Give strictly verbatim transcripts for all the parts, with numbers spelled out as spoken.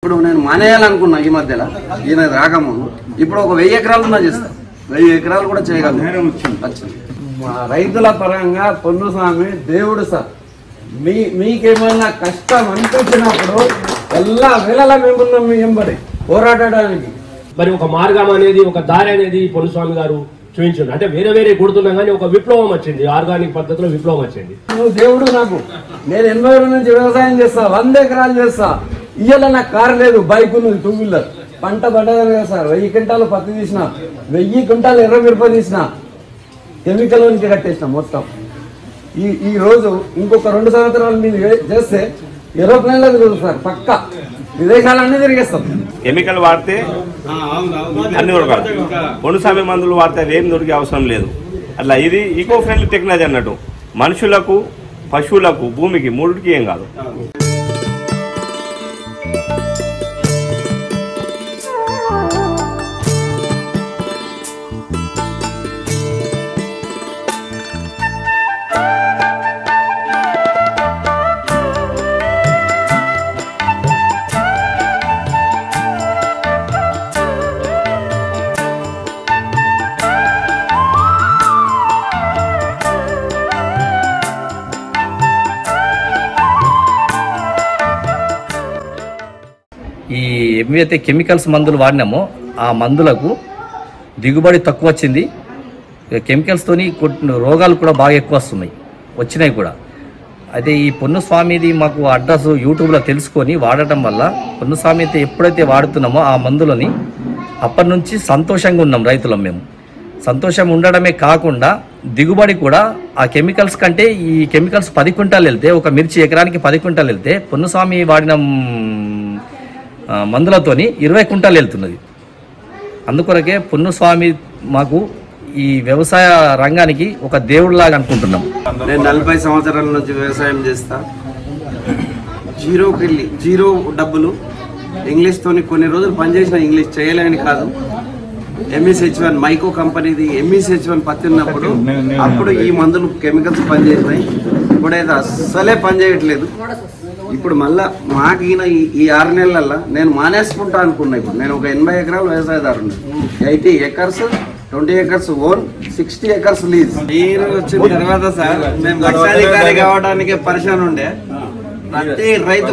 ఇప్పుడు నేను మానేయాలనుకున్నా ఈ మధ్యలో ఈయన రాకముందు ఇప్పుడు ఒక వెయ్యి ఎకరాలు ఉన్నా చేస్తా వెయ్యి ఎకరాలు కూడా చేయగలను వచ్చింది మా రైతుల పరంగా పొన్నుస్వామి దేవుడు సార్ మీ మీకేమైనా కష్టం అనిపించినప్పుడు ఎలా వేళలా మేమున్నాం మీ ఎంబడి పోరాడడానికి మరి ఒక మార్గం అనేది ఒక దారి అనేది పొన్నుస్వామి గారు చూపించండి అంటే వేరే వేరే కొడుతున్నాం కానీ ఒక విప్లవం వచ్చింది ఆర్గానిక్ పద్ధతిలో విప్లవం వచ్చింది నువ్వు దేవుడు నాకు నేను ఎనభై రోజుల నుంచి వ్యవసాయం చేస్తా వంద ఎకరాలు చేస్తా ఇయ్యాల నాకు కారు లేదు బైక్ ఉంది టూ వీలర్ పంట పడ్డదని కదా సార్ వెయ్యి క్వింటాలు పత్తి తీసిన వెయ్యి క్వింటాలు ఎర్ర మిరప తీసిన కెమికల్ నుంచి కట్టేసిన మొత్తం ఈ ఈ రోజు ఇంకొక రెండు సంవత్సరాలు మీరు చేస్తే ఏరోప్లేన్లో తిరుగుతుంది సార్ పక్క విదేశాలన్నీ తిరిగేస్తాం కెమికల్ వాడితే అన్ని దొరకాలి పొన్నుస్వామి మందులు వాడితే ఏం దొరికే అవసరం లేదు అట్లా ఇది ఈకో ఫ్రెండ్లీ టెక్నాలజీ అన్నట్టు మనుషులకు పశువులకు భూమికి మూడుకి ఏం కాదు. ఈ ఏవైతే కెమికల్స్ మందులు వాడినామో ఆ మందులకు దిగుబడి తక్కువ వచ్చింది. కెమికల్స్తోని రోగాలు కూడా బాగా ఎక్కువ వస్తున్నాయి వచ్చినాయి కూడా. అయితే ఈ పొన్నుస్వామిది మాకు అడ్రస్ యూట్యూబ్లో తెలుసుకొని వాడటం వల్ల పొన్నుస్వామి అయితే ఎప్పుడైతే వాడుతున్నామో ఆ మందులని అప్పటి నుంచి సంతోషంగా ఉన్నాం రైతులం. మేము సంతోషం ఉండడమే కాకుండా దిగుబడి కూడా ఆ కెమికల్స్ కంటే ఈ కెమికల్స్ పది క్వింటాలు వెళ్తే ఒక మిర్చి ఎకరానికి పది క్వింటాలు వెళ్తే పొన్నుస్వామి వాడిన మందులతోని ఇరవై క్వింటాలు వెళ్తున్నది. అందుకొరకే పొన్నుస్వామి మాకు ఈ వ్యవసాయ రంగానికి ఒక దేవుడిలాగా అనుకుంటున్నాం. నేను నలభై సంవత్సరాల నుంచి వ్యవసాయం చేస్తా. జీరోకి వెళ్ళి జీరో డబ్బులు ఇంగ్లీష్తోని కొన్ని రోజులు పనిచేసిన ఇంగ్లీష్ చేయలేని కాదు. ఎంఈసిహెచ్ వన్ మైకో కంపెనీది ఎంఈసిహెచ్ వన్ పత్తి ఉన్నప్పుడు అప్పుడు ఈ మందులు కెమికల్స్ పనిచేసినాయి. ఇప్పుడైతే అస్సలే పనిచేయట్లేదు. ఇప్పుడు మళ్ళా మాకు ఈయన ఈ ఆరు నెలల్లో నేను మానేసుకుంటా అనుకున్నా. ఇప్పుడు నేను ఒక ఎనభై ఎకరాలు వ్యవసాయదారుని, eighty acres twenty acres own, sixty acres lease. మీరు వచ్చిన తర్వాత సార్ మేము లక్షాధికారి కావడానికి పరిశాన్ ఉండే. ప్రతి రైతు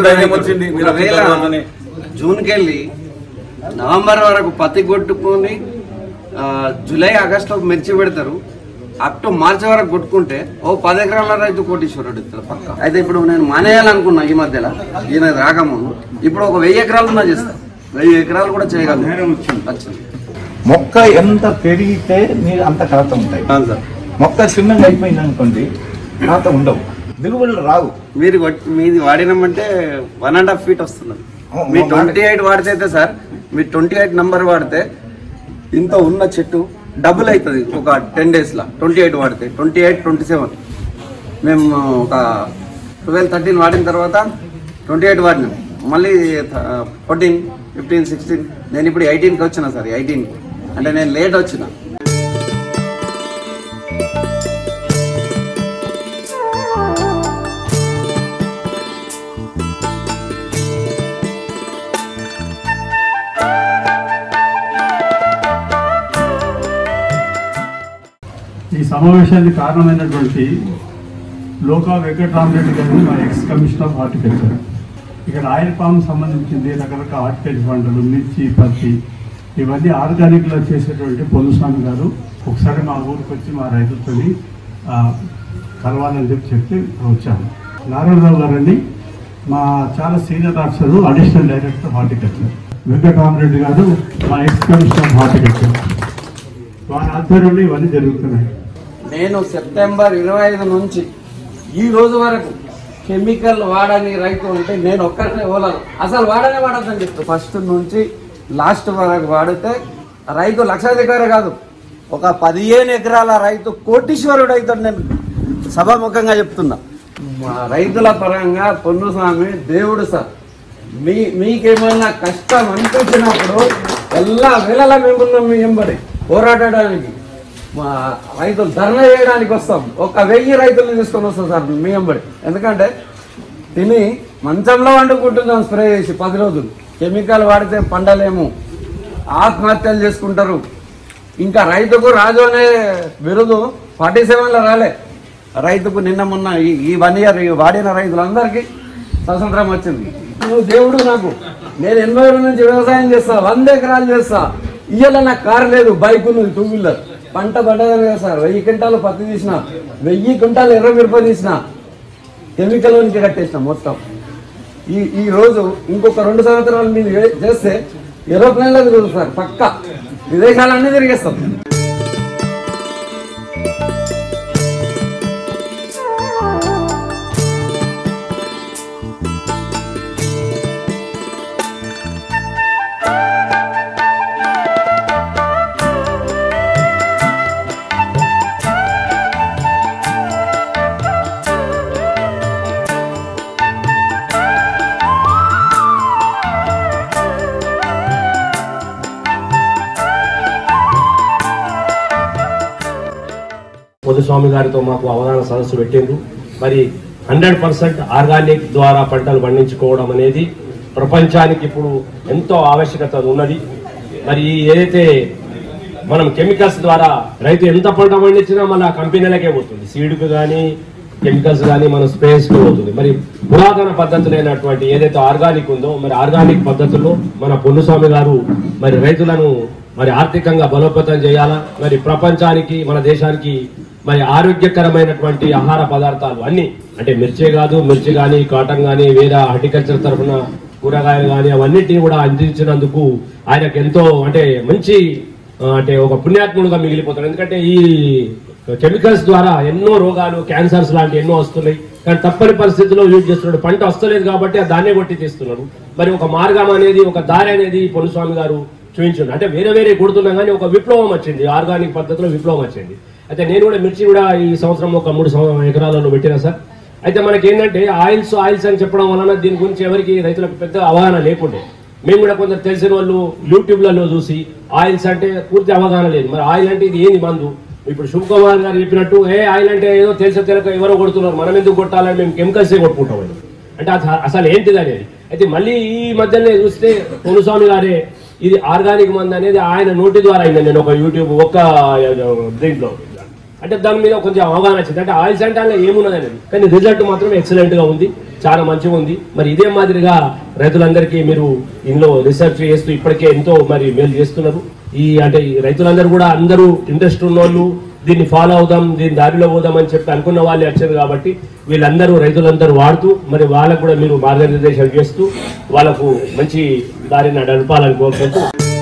జూన్కి వెళ్ళి నవంబర్ వరకు పత్తి కొట్టుకొని జూలై ఆగస్టులో మిర్చి పెడతారు. అప్ టు మార్చి వరకు కొట్టుకుంటే ఓ పది ఎకరాల రైతు కోటీశ్వరుడు ఇస్తారు పక్క. అయితే ఇప్పుడు నేను మానేయాలనుకున్నా ఈ మధ్యలో ఈయన రాకముందు ఇప్పుడు ఒక వెయ్యి ఎకరాలు ఉన్నా చేస్తా వెయ్యి ఎకరాలు కూడా చేయగలను వచ్చింది. మొక్క ఎంత పెరిగితే మీరు అంత కలత ఉంటాయి సార్. మొక్క చిన్నగా అయిపోయింది అనుకోండి కలత ఉండవు, దిగుబడులు రావు. మీరు మీది వాడినామంటే వన్ అండ్ హాఫ్ ఫీట్ వస్తున్నది. మీ ట్వంటీ ఎయిట్ వాడితే అయితే సార్ మీరు ట్వంటీ ఎయిట్ నంబర్ వాడితే ఇంత ఉన్న చెట్టు డబుల్ అవుతుంది ఒక టెన్ డేస్లో. ట్వంటీ ఎయిట్ వాడితే ట్వంటీ ఎయిట్ ట్వంటీ సెవెన్ మేము ఒక ట్వెల్వ్ థర్టీన్ వాడిన తర్వాత ట్వంటీ ఎయిట్ వాడినాం. మళ్ళీ ఫోర్టీన్ ఫిఫ్టీన్ సిక్స్టీన్ నేను ఇప్పుడు ఎయిటీన్కి వచ్చిన సార్. ఎయిటీన్కి అంటే నేను లేట్ వచ్చిన. ఈ సమావేశానికి కారణమైనటువంటి లోకా వెంకటరామరెడ్డి గారిని మా ఎక్స్ కమిషనర్ ఆఫ్ హార్టికల్చర్. ఇక్కడ ఆయిల్ పామ్ సంబంధించింది రకరకాల హార్టికల్చర్ పంటలు, మిర్చి, పత్తి ఇవన్నీ ఆర్గానిక్లో చేసేటువంటి పొన్నుస్వామి గారు ఒకసారి మా ఊరికి వచ్చి మా రైతులతో కలవాలని చెప్పి చెప్తే వచ్చాము. నారాయణరావు గారండి మా చాలా senior officer, additional director horticulture. Venkataramareddy garu మా ఎక్స్ కమిషనర్ ఆఫ్ హార్టికల్చర్. వారి ఆధ్వర్యంలో ఇవన్నీ జరుగుతున్నాయి. నేను సెప్టెంబర్ ఇరవై ఐదు నుంచి ఈ రోజు వరకు కెమికల్ వాడని రైతు అంటే నేను ఒక్కరినే పోలాను. అసలు వాడనే వాడద్దని చెప్తాను. ఫస్ట్ నుంచి లాస్ట్ వరకు వాడితే రైతు లక్షాధికారి కాదు, ఒక పదిహేను ఎకరాల రైతు కోటీశ్వరుడు అవుతాడు. నేను సభాముఖంగా చెప్తున్నా. మా రైతుల పరంగా పొన్నుస్వామి దేవుడు సార్. మీ మీకేమైనా కష్టం అనిపించినప్పుడు ఎలా వేళలా మేమున్నాం మీ ఎంబడి పోరాడడానికి. మా రైతులు ధర్నా చేయడానికి వస్తాం. ఒక వెయ్యి రైతులను తీసుకొని వస్తాం సార్ మీ ఎంబడి. ఎందుకంటే తిని మంచంలో వండుకుంటున్నాం స్ప్రే చేసి పది రోజులు. కెమికల్ వాడితే పండలేము, ఆత్మహత్యలు చేసుకుంటారు. ఇంకా రైతుకు రాజు అనే బిరుదు ఫార్టీ సెవెన్లో రాలే. రైతుకు నిన్న మొన్న ఈ వన్ ఇయర్ వాడిన రైతులందరికీ స్వతంత్రం వచ్చింది. నువ్వు దేవుడు నాకు, నేను ఎనభై ఏళ్ళ నుంచి వ్యవసాయం చేస్తా, వంద ఎకరాలు చేస్తా. ఇయ్యాల నాకు కారు లేదు, బైక్ ఉంది, టూ వీలర్. పంట పడ్డదని కదా సార్, వెయ్యి క్వింటాలు పత్తి తీసిన, వెయ్యి క్వింటాలు ఎర్ర మిరప తీసిన, కెమికల్ నుంచి కట్టేసిన మొత్తం. ఈ ఈ రోజు ఇంకొక రెండు సంవత్సరాలు మీరు చేస్తే ఏరోప్లేన్లో తిరుగుతుంది సార్, పక్క విదేశాలన్నీ తిరిగేస్తాం. పొద్దుస్వామి గారితో మాకు అవగాహన సదస్సు పెట్టిండ్రు. మరి హండ్రెడ్ పర్సెంట్ ఆర్గానిక్ ద్వారా పంటలు పండించుకోవడం అనేది ప్రపంచానికి ఇప్పుడు ఎంతో ఆవశ్యకత ఉన్నది. మరి ఏదైతే మనం కెమికల్స్ ద్వారా రైతు ఎంత పంట పండించినా మన కంపెనీలకే పోతుంది, సీడ్కు కానీ కెమికల్స్ కానీ మన స్ప్రేస్కి పోతుంది. మరి పురాతన పద్ధతులైనటువంటి ఏదైతే ఆర్గానిక్ ఉందో, మరి ఆర్గానిక్ పద్ధతుల్లో మన పొన్నుస్వామి గారు మరి రైతులను మరి ఆర్థికంగా బలోపేతం చేయాలా, మరి ప్రపంచానికి మన దేశానికి మరి ఆరోగ్యకరమైనటువంటి ఆహార పదార్థాలు అన్ని, అంటే మిర్చి కాదు, మిర్చి కానీ కాటన్ కానీ వేరే హార్టికల్చర్ తరఫున కూరగాయలు కానీ అవన్నిటిని కూడా అందించినందుకు ఆయనకు ఎంతో అంటే మంచి అంటే ఒక పుణ్యాత్ముడుగా మిగిలిపోతాడు. ఎందుకంటే ఈ కెమికల్స్ ద్వారా ఎన్నో రోగాలు, క్యాన్సర్స్ లాంటి ఎన్నో వస్తున్నాయి. కానీ తప్పని పరిస్థితుల్లో యూజ్ చేస్తున్నాడు. పంట వస్తలేదు కాబట్టి దాన్నే కొట్టి తీస్తున్నాడు. మరి ఒక మార్గం అనేది, ఒక దారి అనేది పొన్నుస్వామి గారు చూపించండి. అంటే వేరే వేరే కొడుతున్నాం కానీ ఒక విప్లవం వచ్చింది, ఆర్గానిక్ పద్ధతిలో విప్లవం వచ్చింది. అయితే నేను కూడా మిర్చి కూడా ఈ సంవత్సరం ఒక మూడు ఎకరాలలో పెట్టినా సార్. అయితే మనకి ఏంటంటే ఆయిల్స్ ఆయిల్స్ అని చెప్పడం వలన దీని గురించి ఎవరికి రైతులకు పెద్ద అవగాహన లేకుండే. మేము కూడా కొందరు తెలిసిన వాళ్ళు యూట్యూబ్లలో చూసి ఆయిల్స్ అంటే పూర్తి అవగాహన లేదు. మరి ఆయిల్ అంటే ఇది ఏంది మందు? ఇప్పుడు శుభ్ కుమార్ గారు చెప్పినట్టు ఏ ఆయిల్ అంటే ఏదో తెలిసే తెలియక ఎవరో కొడుతున్నారు, మనం ఎందుకు కొట్టాలని మేము కెమికల్సే కొట్టుకుంటాం అంటే అసలు ఏంటిది అనేది. అయితే మళ్ళీ ఈ మధ్యనే చూస్తే పొన్నుస్వామి గారే ఇది ఆర్గానిక్ మందు అనేది ఆయన నోటి ద్వారా అయింది. నేను ఒక యూట్యూబ్ ఒక దీంట్లో అంటే దాని మీద కొంచెం అవగాహన వచ్చింది. అంటే ఆయిల్స్ అంటే అలా ఏమున్నది అనేది, కానీ రిజల్ట్ మాత్రం ఎక్సలెంట్ గా ఉంది, చాలా మంచిగా ఉంది. మరి ఇదే మాదిరిగా రైతులందరికీ మీరు ఇందులో రీసెర్చ్ చేస్తూ ఇప్పటికే ఎంతో మరి మేలు చేస్తున్నారు. ఈ అంటే ఈ రైతులందరూ కూడా అందరూ ఇంట్రెస్ట్ ఉన్న వాళ్ళు దీన్ని ఫాలో అవుదాం, దీని దారిలో పోదాం అని చెప్పి అనుకున్న వాళ్ళే వచ్చారు. కాబట్టి వీళ్ళందరూ రైతులందరూ వాడుతూ మరి వాళ్ళకు కూడా మీరు మార్గనిర్దేశం చేస్తూ వాళ్ళకు మంచి దారిని నడపాలని కోరుకుంటూ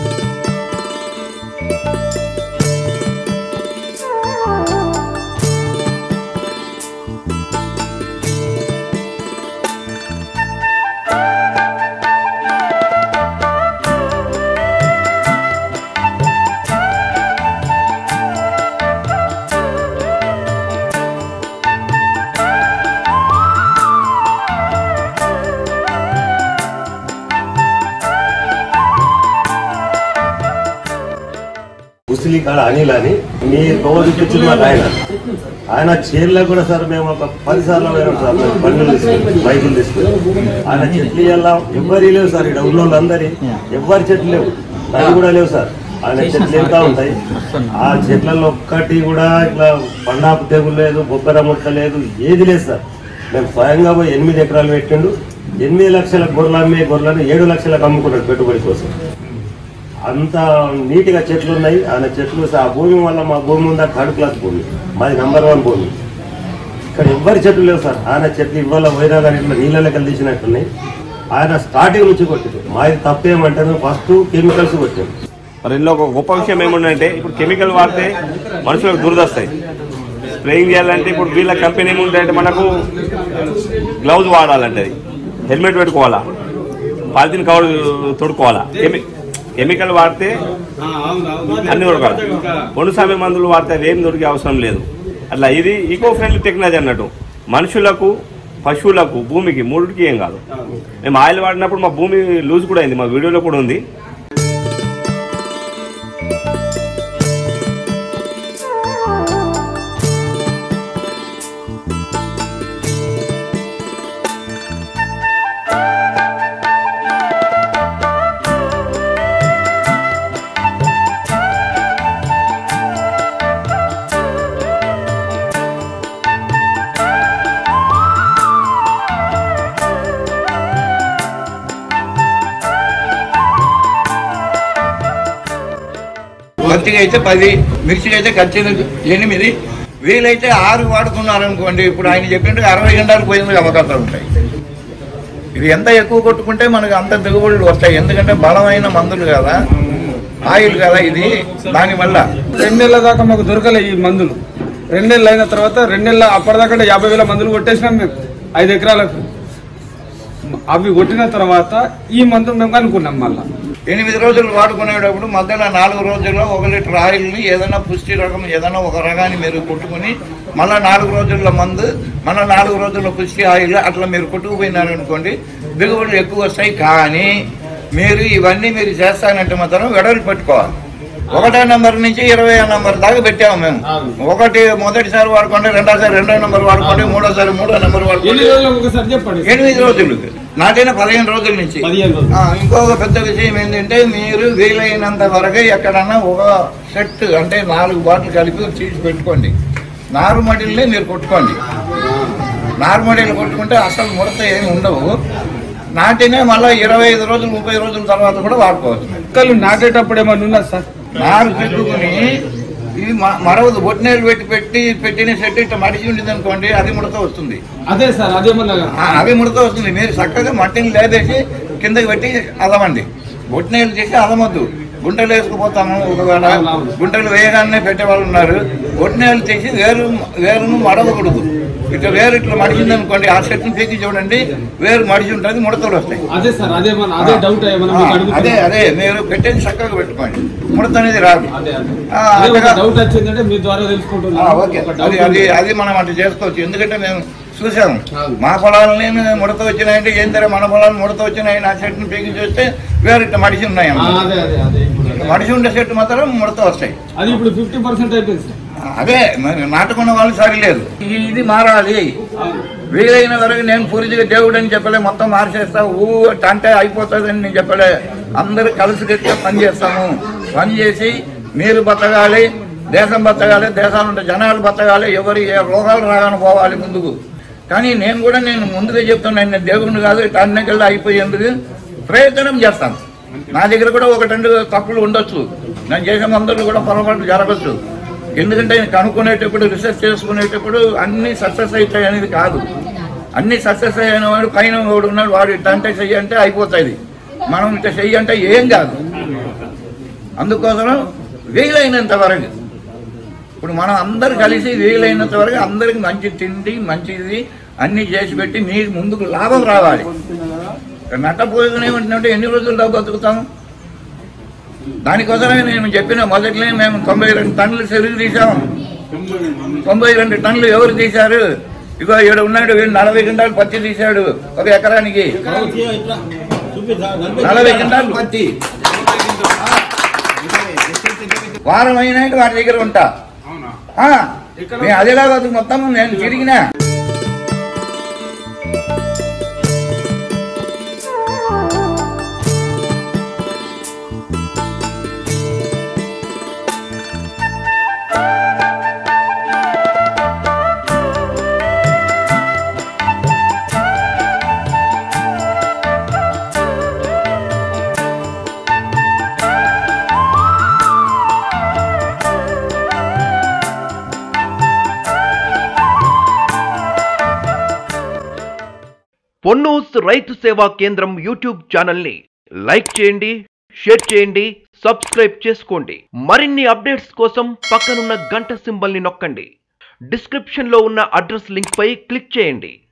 ముస్లిం కాడ అనిల్ అని మీ రోజు తెచ్చింది మాకు ఆయన ఆయన చీరలో కూడా సార్ మేము ఒక పది సార్లు పోయినాం సార్, మేము బండ్లు తీసుకుని బైకులు తీసుకుని. ఆయన చెట్లు ఇలా ఎవ్వరి లేవు సార్, ఇక్కడ ఉన్న వాళ్ళందరి ఎవ్వరి చెట్లు లేవు, అవి కూడా లేవు సార్. ఆయన చెట్లు ఎంత ఉంటాయి, ఆ చెట్లలో ఒక్కటి కూడా ఇట్లా పండాపు తెగులు లేదు, బొబ్బర ముట్ట లేదు, ఏది లేదు సార్. మేము స్వయంగా పోయి ఎనిమిది ఎకరాలు పెట్టిండు, ఎనిమిది లక్షల గొర్రెలు అమ్మే గొర్రెలను ఏడు లక్షలకు అమ్ముకున్నాడు పెట్టుబడి కోసం. అంత నీట్గా చెట్లు ఉన్నాయి ఆయన చెట్లు. ఆ భూమి వల్ల మా భూమి ఉందా థర్డ్ క్లాస్ భూమి, మాది నెంబర్ వన్ భూమి. ఇక్కడ ఎవ్వరి చెట్లు లేవు సార్. ఆయన చెట్లు ఇవాళ పోయినా కానీ ఇట్లా నీళ్ళలో కలిసినట్టున్నాయి. ఆయన స్టార్టింగ్ నుంచి కొట్టింది. మాది తప్పేమంటే ఫస్ట్ కెమికల్స్ కొట్టాం. మరి ఇందులో ఒక గొప్ప విషయం ఏముందంటే ఇప్పుడు కెమికల్ వాడితే మనుషులకు దురదొస్తాయి. స్ప్రేయింగ్ చేయాలంటే ఇప్పుడు వీళ్ళ కంపెనీ ఏముంటాయంటే మనకు గ్లౌజ్ వాడాలంటే హెల్మెట్ పెట్టుకోవాలా, పాలిథిన్ కవర్ తొడుకోవాలా. కెమి కెమికల్ వాడితే అన్ని దొరకాలి. పొన్నుస్వామి మందులు వాడితే ఏం దొరికే అవసరం లేదు. అట్లా ఇది ఈకో ఫ్రెండ్లీ టెక్నాలజీ అన్నట్టు. మనుషులకు, పశువులకు, భూమికి మూడుకి ఏం కాదు. మేము ఆయిల్ వాడినప్పుడు మా భూమి లూజ్ కూడా అయింది, మా వీడియోలో కూడా ఉంది. బంతికి అయితే పది, మిర్చికి అయితే ఖర్చు ఎనిమిది, వీలైతే ఆరు వాడుకున్నారనుకోండి. ఇప్పుడు ఆయన చెప్పినట్టు అరవై గంటలు పోయింది అవకాశాలు ఉంటాయి. ఇది ఎంత ఎక్కువ కొట్టుకుంటే మనకు అంత దిగుబడులు వస్తాయి. ఎందుకంటే బలమైన మందులు కదా, ఆయిల్ కదా ఇది. దానివల్ల రెండు నెలల దాకా మాకు దొరకలే ఈ మందులు. రెండు నెలలు అయిన తర్వాత రెండు నెలల అప్పటిదాకా యాభై వేల మందులు కొట్టేసినాం మేము ఐదు ఎకరాలకు. అవి కొట్టిన తర్వాత ఈ మందు మేము కనుక్కున్నాం. మళ్ళీ ఎనిమిది రోజులు వాడుకునేటప్పుడు మధ్యలో నాలుగు రోజుల్లో ఒక లీటర్ ఆయిల్ని ఏదైనా పుష్టి రకం ఏదైనా ఒక రకాన్ని మీరు కొట్టుకుని మళ్ళీ నాలుగు రోజుల మందు, మళ్ళీ నాలుగు రోజుల పుష్టి ఆయిల్ అట్లా మీరు కొట్టుకుపోయినారనుకోండి దిగుబడులు ఎక్కువ వస్తాయి. కానీ మీరు ఇవన్నీ మీరు చేస్తానంటే మాత్రం వెడలు పెట్టుకోవాలి. ఒకటో నెంబర్ నుంచి ఇరవై నెంబర్ దాకా పెట్టాము మేము. ఒకటి మొదటిసారి వాడుకోండి, రెండోసారి రెండో నెంబర్ వాడుకోండి, మూడోసారి మూడో నెంబర్ వాడుకోండి. ఎనిమిది రోజులు నాకైనా పదిహేను రోజుల నుంచి. ఇంకొక పెద్ద విషయం ఏంటంటే మీరు వీలైనంత వరకు ఎక్కడన్నా ఒక సెట్ అంటే నాలుగు బాటిల్ కలిపి తీసి పెట్టుకోండి. నారుమడిల్ని మీరు కొట్టుకోండి. నారుమడిలు కొట్టుకుంటే అసలు ముడత ఏమి ఉండవు. నాటినే మళ్ళీ ఇరవై ఐదు రోజులు ముప్పై రోజుల తర్వాత కూడా వాడుకోవచ్చు. మొక్కలు నాటేటప్పుడు ఏమన్నా ఉన్నా సార్ నారు పెట్టుకుని ఇది మరవదు. బొట్టినేరు పెట్టి పెట్టి పెట్టిన సెట్ ఇట్లా మడిచి ఉండేది అనుకోండి, అది ముడత వస్తుంది. అదే సార్ అదేమన్నా అది ముడత వస్తుంది. మీరు చక్కగా మట్టిని లేదేసి కిందకి పెట్టి అదమండి. బొట్టినేరు చేసి అదమొద్దు. గుంటలు వేసుకుపోతాము. ఒకవేళ గుంటలు వేయగానే పెట్టే వాళ్ళు ఉన్నారు. బొట్టినేరు చేసి వేరు వేరును మడవకూడదు. ఇట్లా వేరు ఇట్లా మడిచింది అనుకోండి, ఆ చెట్టును పీకి చూడండి, వేరు మడిచి ఉంటుంది, ముడతలు వస్తాయి. అదే సార్ అదే అదే డౌట్ అదే అదే మీరు పెట్టేది చక్కగా పెట్టుకోండి, ముడత అనేది రాదు. డౌట్ వచ్చిందంటే మీ ద్వారా తెలుసుకుంటున్నాం. ఓకే, అది అది అది మనం అట్లా చేసుకోవచ్చు. ఎందుకంటే మేము చూసాము మా పొలాలని ముడత వచ్చినాయంటే ఏం సరే మన పొలాలు ముడత వచ్చినాయని ఆ చెట్టును పీకి చూస్తే వేరు ఇట్లా మడిచి ఉన్నాయి. మడిచి ఉండే చెట్టు మాత్రం ముడత వస్తాయి. అది ఇప్పుడు ఫిఫ్టీ పర్సెంట్ అయిపోయింది. అదే నాటుకున్న వాళ్ళు సరిలేదు. ఇది మారాలి. వీలైన వరకు నేను పూర్తిగా దేవుడు అని చెప్పలే, మొత్తం మార్చేస్తా ఊ అంటే అయిపోతుంది అని నేను చెప్పలే. అందరూ కలిసికట్టుగా పని చేస్తాము. పని చేసి మీరు బతకాలి, దేశం బతకాలి, దేశాలు ఉంటే జనాలు బతకాలి, ఎవరు ఏ రోగాలు రాగానే పోవాలి ముందుకు. కానీ నేను కూడా నేను ముందుగా చెప్తున్నాను, నేను దేవుడిని కాదు, ఇట్లా అన్నికల్లా అయిపోయేందుకు ప్రయత్నం చేస్తాను. నా దగ్గర కూడా ఒక రెండు తప్పులు ఉండొచ్చు, నేను చేసే మందులు కూడా పొరపాటు జరగచ్చు. ఎందుకంటే కనుక్కునేటప్పుడు రీసెర్చ్ చేసుకునేటప్పుడు అన్ని సక్సెస్ అవుతాయి అనేది కాదు. అన్ని సక్సెస్ అయిన వాడు పైన వాడు ఉన్నాడు, వాడు ఇట్లా అంటే చెయ్యి అంటే అయిపోతుంది, మనం ఇట్లా చెయ్యి అంటే ఏం కాదు. అందుకోసం వీలైనంత వరకు ఇప్పుడు మనం అందరు కలిసి వీలైనంత వరకు అందరికి మంచి తిండి మంచిది అన్నీ చేసి పెట్టి మీకు ముందుకు లాభం రావాలి. నట్టపోయిన ఏమంటున్నట్టు ఎన్ని రోజులు డబ్బు బతుకుతాము? దానికోసమే నేను చెప్పిన మొదట్లో మేము తొంభై రెండు టన్నులు చెరుకు తీసాము. తొంభై రెండు టన్నులు ఎవరు తీశారు? ఇగో ఇక్కడ ఉన్నాడు, వీడు నలభై క్వింటాలు పత్తి తీశాడు ఒక ఎకరానికి. నలభై క్వింటాలు పత్తి వారం అయినాక వాటి దగ్గర ఉంటా. అదేలా బతుకు మొత్తం నేను తిరిగినా. పొన్నూస్ రైతు సేవా కేంద్రం యూట్యూబ్ ఛానల్ని లైక్ చేయండి, షేర్ చేయండి, సబ్స్క్రైబ్ చేసుకోండి. మరిన్ని అప్డేట్స్ కోసం పక్కనున్న గంట సింబల్ని నొక్కండి. డిస్క్రిప్షన్లో ఉన్న అడ్రస్ లింక్ పై క్లిక్ చేయండి.